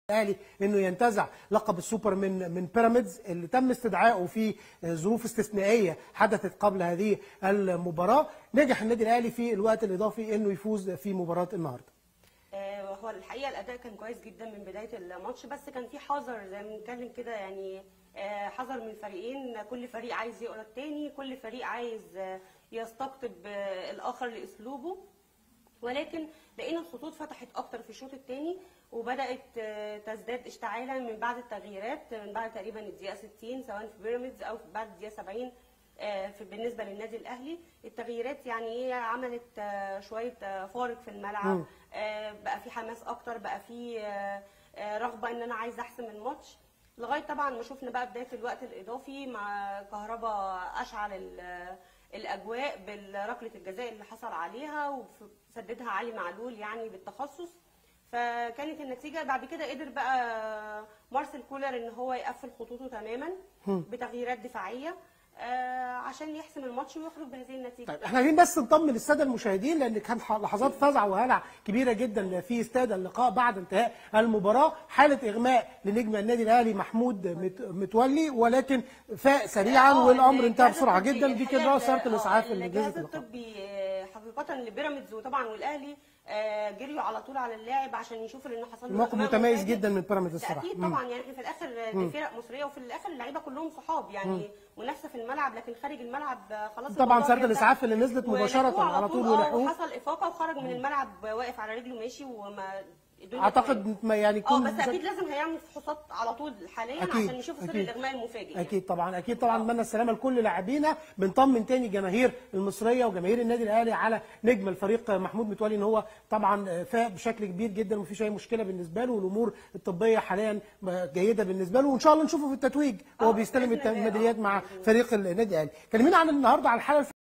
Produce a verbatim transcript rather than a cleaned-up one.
الاهلي انه ينتزع لقب السوبر من من بيراميدز اللي تم استدعائه في ظروف استثنائيه حدثت قبل هذه المباراه. نجح النادي الاهلي في الوقت الاضافي انه يفوز في مباراه النهارده. هو الحقيقه الاداء كان كويس جدا من بدايه الماتش، بس كان في حذر زي ما بنتكلم كده، يعني حذر من الفريقين، كل فريق عايز يقرا الثاني، كل فريق عايز يستقطب الاخر لاسلوبه، ولكن لقينا الخطوط فتحت اكتر في الشوط الثاني وبدات تزداد اشتعالا من بعد التغييرات، من بعد تقريبا الدقيقه ستين سواء في بيراميدز او بعد الدقيقه سبعين في بالنسبه للنادي الاهلي. التغييرات يعني ايه عملت شويه فارق في الملعب، بقى في حماس اكتر، بقى في رغبه ان انا عايز احسم الماتش، لغايه طبعا ما شفنا بقى بدايه الوقت الاضافي مع كهربا اشعل الاجواء بركله الجزاء اللي حصل عليها وسددها علي معلول يعني بالتخصص. فكانت النتيجه بعد كده قدر بقى مارسيل كولر ان هو يقفل خطوطه تماما بتغييرات دفاعيه عشان يحسم الماتش ويخرج بهذه النتيجه. طيب احنا عايزين بس نطمن الساده المشاهدين لان كان لحظات فزع وهلع كبيره جدا في استاد اللقاء بعد انتهاء المباراه، حاله اغماء لنجم النادي الاهلي محمود متولي، ولكن فاق سريعا والامر انتهى بسرعه جدا. دي كده رأسة الاسعاف اللي الجهاز الطبي حقيقه لبيراميدز وطبعا والاهلي جريوا على طول على اللاعب عشان يشوفوا انه حصل له موقف متميز جدا من بيراميدز الصراحه. اكيد طبعا، يعني احنا في الاخر دي فرق مصريه وفي الاخر اللعيبه كلهم صحاب، يعني منافسه في الملعب، لكن خارج الملعب خلاص طبعا سياره الاسعاف اللي نزلت مباشره على طول ولحقوه وحصل افاقه وخرج من الملعب واقف على رجله ماشي وما اعتقد ما يعني اه بس اكيد لازم هيعمل فحوصات على طول حاليا عشان يشوفوا سر الاغماء المفاجئ يعني. اكيد طبعا اكيد طبعا نتمنى السلامه لكل لاعبينا. بنطمن تاني الجماهير المصريه وجماهير النادي الاهلي على نجم الفريق محمود متولي ان هو طبعا فاق بشكل كبير جدا ومفيش اي مشكله بالنسبه له، والامور الطبيه حاليا جيده بالنسبه له، وان شاء الله نشوفه في التتويج وهو بيستلم الميداليات مع فريق النادي الاهلي. كلمينا عن النهارده على الحاله